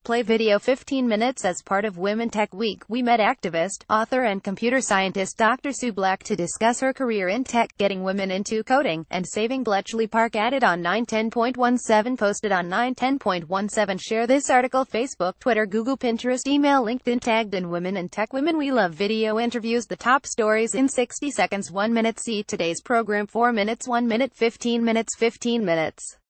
Play video 15 minutes. As part of Women Tech Week, we met activist, author and computer scientist Dr. Sue Black to discuss her career in tech, getting women into coding, and saving Bletchley Park. Added on 910.17, posted on 910.17. Share this article Facebook, Twitter, Google, Pinterest, email, LinkedIn, tagged in Women in Tech. Women We Love video interviews, the top stories in 60 seconds, 1 minute. See today's program: 4 minutes, 1 minute, 15 minutes, 15 minutes.